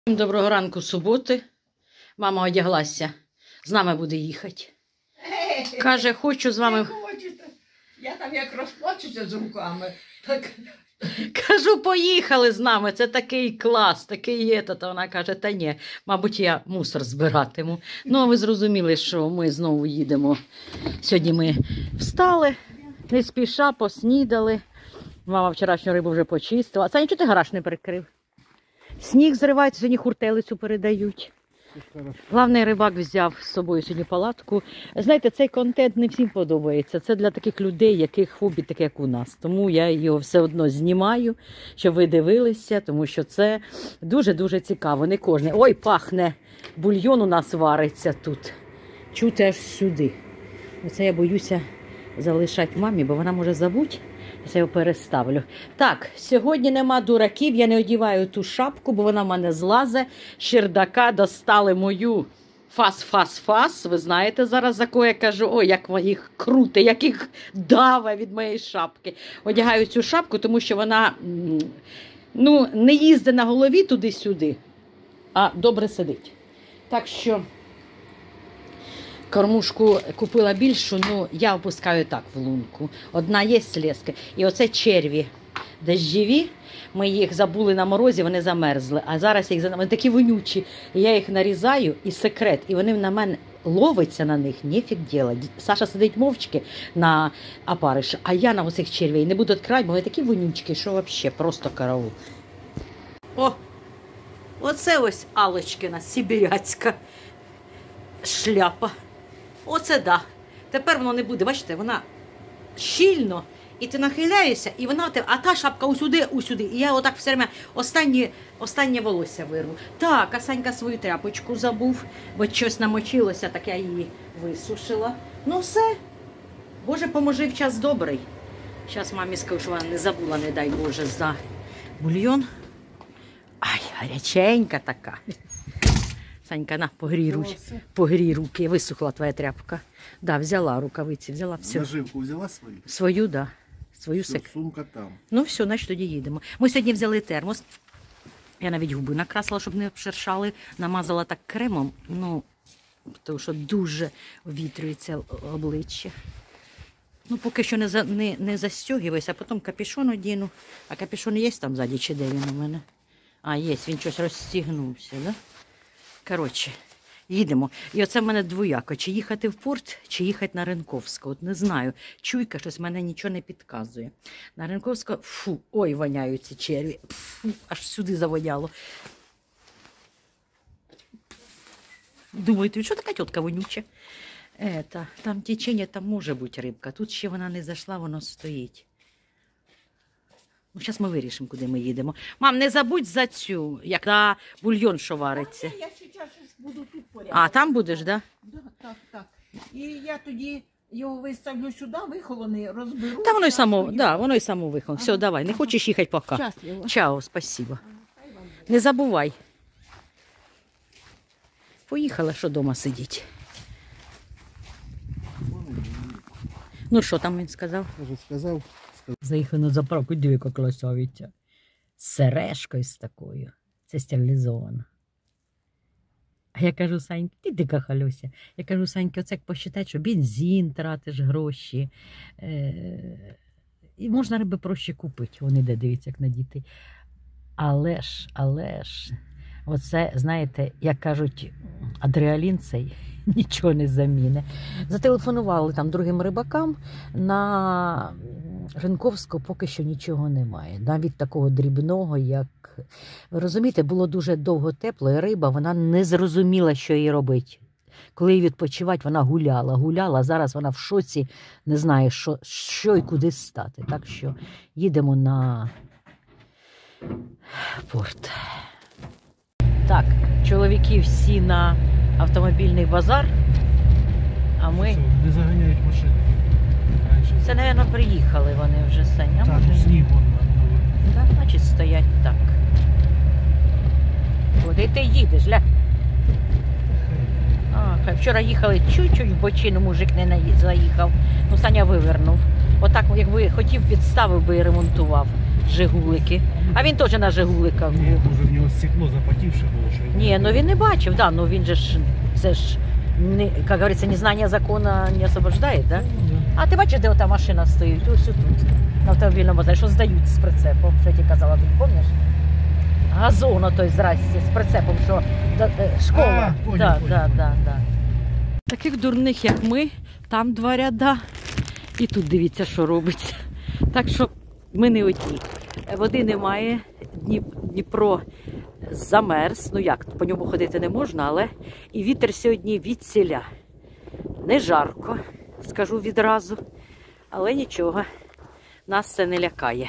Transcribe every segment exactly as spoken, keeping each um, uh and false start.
Доброго ранку суботи. Мама одяглася. З нами буде їхати. Каже, хочу з вами... Я там як розплачуся з руками. Так... Кажу, поїхали з нами. Це такий клас, такий є. Та вона каже, та ні, мабуть, я мусор збиратиму. Ну, а ви зрозуміли, що ми знову їдемо. Сьогодні ми встали, не спіша, поснідали. Мама вчорашню рибу вже почистила. Це нічого ти гараж не перекрив? Сніг зривається, сьогодні хуртелицю передають. Главний рибак взяв з собою сьогодні палатку. Знаєте, цей контент не всім подобається. Це для таких людей, яких хобі таке, як у нас. Тому я його все одно знімаю, щоб ви дивилися, тому що це дуже-дуже цікаво. Не кожне. Ой, пахне, бульйон у нас вариться тут. Чути аж сюди. Оце я боюся залишати мамі, бо вона може забути. Я його переставлю. Так, сьогодні нема дураків, я не одіваю ту шапку, бо вона в мене злазе. З чердака достали мою фас-фас-фас. Ви знаєте зараз, за кого я кажу, ой, як їх круте, як їх даве від моєї шапки. Одягаю цю шапку, тому що вона ну, не їздить на голові туди-сюди, а добре сидить. Так що... Кормушку купила більшу, ну я опускаю так в лунку. Одна є слезка. І оце черві дощові. Ми їх забули на морозі, вони замерзли. А зараз їх вони такі вонючі. Я їх нарізаю і секрет. І вони на мене ловиться на них, ніфіг діла. Саша сидить мовчки на опариші, а я на оцих червей не буду відкривати, бо вони такі вонючки, що взагалі просто караул. О, оце ось Алочкина сибіряцька шляпа. Оце да. Тепер воно не буде, бачите, вона щільно, і ти нахиляєшся, і вона, а та шапка усюди, усюди. І я отак все время останнє, останнє волосся вирву. Так, а Санька свою тряпочку забув, бо щось намочилося, так я її висушила. Ну все, Боже, поможи в час добрий. Зараз мамі скажу, що вона не забула, не дай Боже, за бульйон. Ай, гаряченька така. Санька, на, погрій руки, погрій руки, висохла твоя тряпка. Да, взяла рукавиці, взяла все. Наживку взяла свою? Свою, да. Свою Все, сек. сумка там. Ну все, значить тоді їдемо. Ми сьогодні взяли термос. Я навіть губи накрасила, щоб не обшершали. Намазала так кремом, ну, тому що дуже вітрюється обличчя. Ну, поки що не, за, не, не застягуюся, а потім капюшон одіну. А капюшон є там ззаді, чи де він у мене? А, є, він щось розстігнувся, да? Коротше, їдемо. І оце в мене двояко. Чи їхати в порт, чи їхати на Ринковську. От не знаю. Чуйка щось мене нічого не підказує. На Ринковську, фу, ой, воняють ці черві. Фу, аж сюди завоняло. Думаєте, що така тітка вонюча? Ета, там течення, там може бути рибка. Тут ще вона не зайшла, воно стоїть. Ну, зараз ми вирішимо, куди ми їдемо. Мам, не забудь за цю, як на бульйон, що вариться. Я зараз буду тут порядок. А, там будеш, так? Да? Да, так, так. І я тоді його виставлю сюди, вихолоний, розберу. Та воно й само, тоді... да, воно й само виховано. Ага. Все, давай, не хочеш їхати поки. Щасливо. Чао, спасибо. Не забувай. Поїхала, що вдома сидіть. Ну, що там він сказав? Вже сказав. Заїхали на заправку, диви, яка красавиця. З сережкою з такою. Це стерилізовано. А я кажу, Санька, ти дика халюся. Я кажу, Санька, оце як посчитати, що бензин тратиш, гроші. Е- і можна риби проще купити. Вони де дивіться, як на дітей. Але ж, але ж, оце, знаєте, як кажуть, адреналін цей нічого не заміне. Зателефонували там другим рибакам, на Ринковську поки що нічого немає. Навіть такого дрібного, як... Ви розумієте, було дуже довго тепло, і риба, вона не зрозуміла, що їй робити. Коли їй відпочивати, вона гуляла, гуляла, а зараз вона в шоці, не знає, що, що і куди стати. Так що їдемо на порт. Так, чоловіки всі на автомобільний базар, а ми... Не заганяють машини. Це, мабуть, приїхали вони вже, Саня. Так, може... сніг вон на Так, значить, стоять так. Куди ти їдеш, ля? А, вчора їхали чуть-чуть в бочину, мужик не наї... заїхав. Ну, Саня вивернув. Отак, якби хотів, підставив би і ремонтував. Жигулики. А він теж на Жигуликах був. Ні, може в нього стекло запотівше було, що він... Ні, ну він не бачив, да, ну він же ж, це ж, не, як говориться, незнання закону не освобождає, да? А ти бачиш, де ота машина стоїть? Ось тут, на автомобільному базарі, що здають з прицепом, що я тебе казала, ти пам'ятаєш? Газон отой, здрасте, з прицепом, що да, е, школа. А, понял, да, понял. да, да, да. Таких дурних, як ми, там два ряда, і тут дивіться, що робиться. Так що ми не одні. Води немає, Дніпро замерз, ну як, по ньому ходити не можна, але і вітер сьогодні відсіля. Не жарко, скажу відразу, але нічого, нас це не лякає.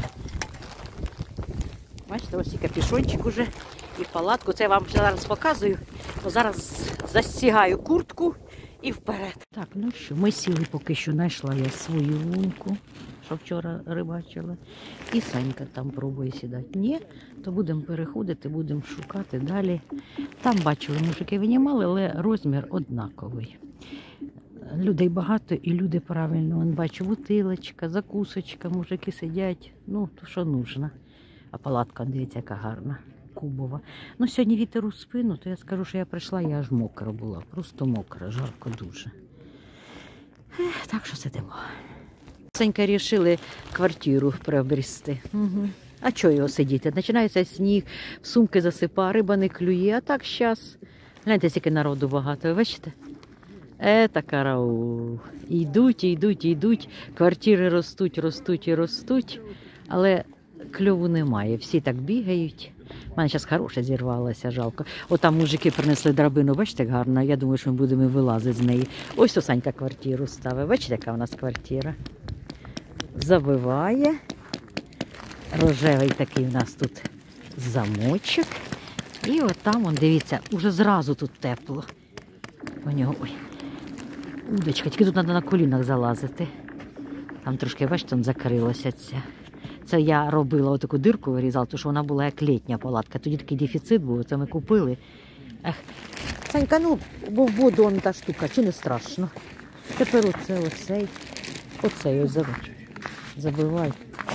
Бачите, ось і капюшончик уже, і палатку. Це я вам зараз показую, бо зараз застігаю куртку і вперед. Так, ну що, ми сіли поки що, знайшла я свою лунку, що вчора рибачила. І Санька там пробує сідати. Ні, то будемо переходити, будемо шукати далі. Там бачили, мужики винімали, але розмір однаковий. Людей багато і люди правильно. Вон бачу, бутилочка, закусочка, мужики сидять, ну, то що нужно. А палатка, дивіться, яка гарна, кубова. Ну, сьогодні вітер у спину, то я скажу, що я прийшла, я аж мокра була, просто мокра, жарко дуже. Ех, так що сидимо. Санька вирішили квартиру приобрести. Угу. А чого його сидіти? Починається сніг, сумки засипає, риба не клює, а так зараз. Гляньте, скільки народу багато, ви бачите? Ета караул. Йдуть, йдуть, йдуть, квартири ростуть, ростуть і ростуть, але кльову немає, всі так бігають. У мене зараз хороша зірвалася, жалко. Отам мужики принесли драбину, бачите, як гарно, я думаю, що ми будемо вилазити з неї. Ось то Санька квартиру ставить, бачите, яка у нас квартира. Забиває. Рожевий такий у нас тут замочок. І отам, он, дивіться, уже зразу тут тепло. У нього, ой, удочка, тільки тут треба на колінах залазити. Там трошки, бачите, там закрилося ця. Це я робила отаку дирку, вирізала, тому що вона була як літня палатка. Тоді такий дефіцит був, це ми купили. Ех. Санька, ну, бо в воду он та штука, чи не страшно. Тепер оце, оцей, оцей ось забивай.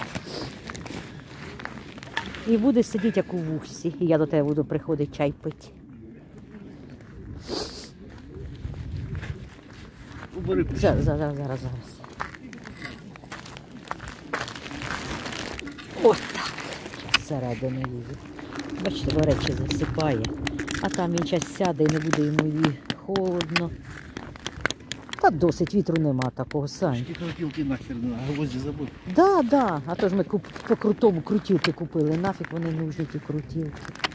І буде сидіти, як у вусі. І я до тебе буду приходити чай пити. Зараз, зараз, зараз, зараз. Ось так. Всередину їде. Бачите, речі засипає. А там він час сяде і не буде йому її холодно. Та досить, вітру нема такого, Сань. Ті крутілки нахер, на гвозді забув. Да, да. А то ж ми куп... по крутому крутілки купили. Нафіг вони нужні, ті крутілки.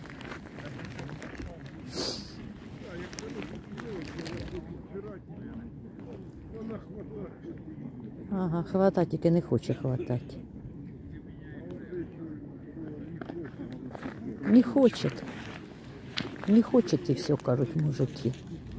Ага, хватати, тільки не хоче хватати. Не хочет. Не хочет і все, кажуть мужики.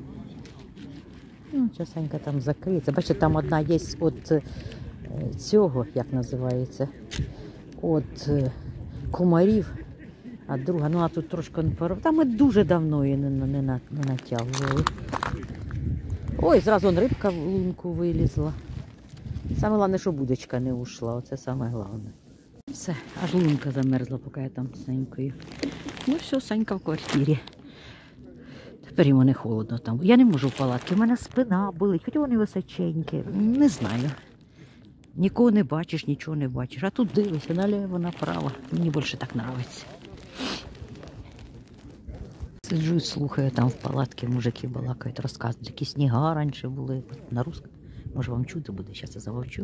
Ну, зараз Санька там закриється. Бачите, там одна є від цього, як називається, від комарів, а друга, ну а тут трошки не поров. Там ми дуже давно її не, не, не натягували. Ой, зразу он рибка в лунку вилізла. Саме головне, що будочка не ушла, оце саме головне. Все, аж лунка замерзла, поки я там з Санькою. Ну все, Санька в квартирі. Тепер йому не холодно там. Я не можу в палатці, в мене спина болить, хоч вони височенькі, не знаю. Нікого не бачиш, нічого не бачиш. А тут дивишся, наліво, направо. Мені більше так подобається. Сиджу і слухаю, там в палатці мужики балакають, розказують, які сніга раніше були. На русском. Може вам чути буде, зараз я замовчу.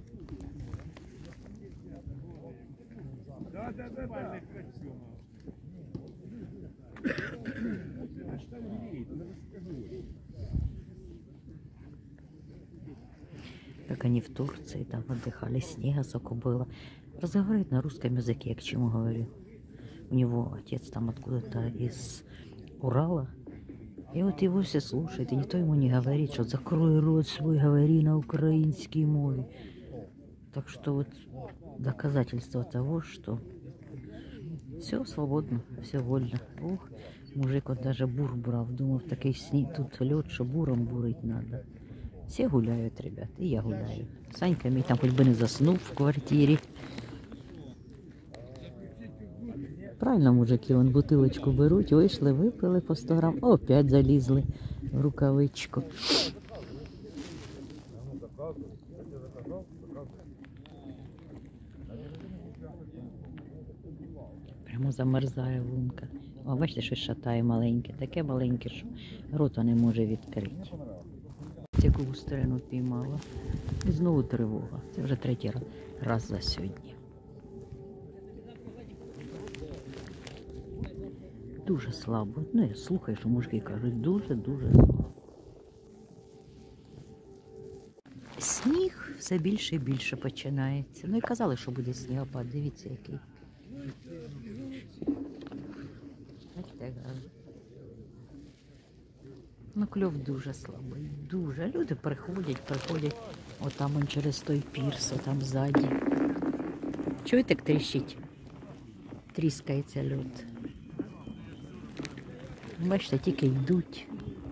Как они в Турции там отдыхали, снега сколько было. Разговаривает на русском языке, я к чему говорю. У него отец там откуда-то из Урала. И вот его все слушают, и никто ему не говорит, что закрой рот свой, говори на украинской мове. Так что вот доказательство того, что все свободно, все вольно. Ух, мужик вот даже бур брав, думал, такой сни, тут лед, что буром бурить надо. Все гуляют, ребят, и я гуляю. Санька мій там хоть бы не заснув в квартире. Правильно, мужики, вон бутилочку беруть, вийшли, випили по сто грам, опять залізли в рукавичку. Прямо замерзає лунка. О, бачите, щось шатає маленьке, таке маленьке, що рота не може відкрити. Яку густерину піймала. І знову тривога. Це вже третій раз за сьогодні. Дуже слабо. Ну, я слухаю, що мужики кажуть, дуже-дуже слабо. Сніг все більше і більше починається. Ну і казали, що буде снігопад. Дивіться, який. Бачите, ну, кльов дуже слабий, дуже. Люди приходять, приходять, отам он через той пірс, отам ззаді. Чуєте, як тріщить? Тріскається лід. Бачите, тільки йдуть.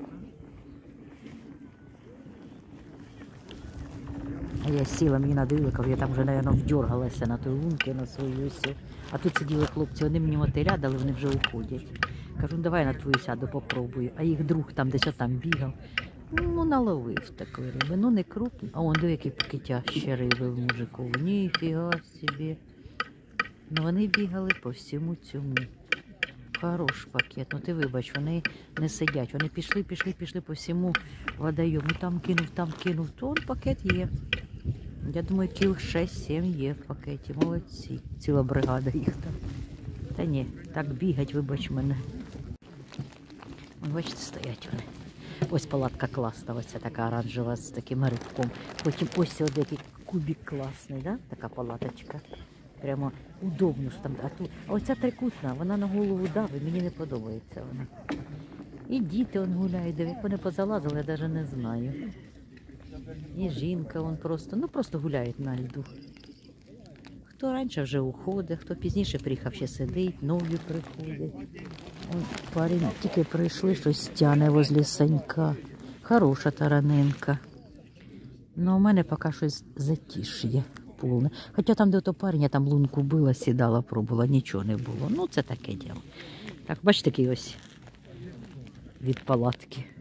А я сіла, мені на дивиках, я там вже, мабуть, вдергалася на той лунки, на свою всю. А тут сиділи хлопці, вони мені мотиля дали, вони вже уходять. Кажу, ну давай на твою сяду, попробую. А їх друг там десь отам бігав. Ну, наловив такої риби. Ну, не крупний. А он, диви, який пакетяще риби в мужику. Ніфіга собі. Ну, вони бігали по всьому цьому. Хорош пакет. Ну, ти вибач, вони не сидять. Вони пішли, пішли, пішли по всьому водойому. Там кинув, там кинув. То он пакет є. Я думаю, кіл шість-сім є в пакеті. Молодці. Ціла бригада їх там. Та ні, так бігать, вибач мене. Бачите, стоять вони. Ось палатка класна, ось така оранжева з таким рибком. Потім ось ось який кубик класний, да? Така палаточка. Прямо удобно, що там. А, тут... а оця трикутна, вона на голову давить, мені не подобається вона. І діти он гуляють, як вони позалазили, я навіть не знаю. І жінка вон просто, ну просто гуляють на льду. Хто раніше вже уходить, хто пізніше приїхав, ще сидить, нові приходять. Ой, парень, тільки прийшли, щось тяне возле санька. Хороша таранинка. Ну, у мене поки щось затиш'є повне. Хоча там, де то парень, я там лунку била, сідала, пробувала, нічого не було. Ну, це таке діло. Так, бачите, такий ось від палатки.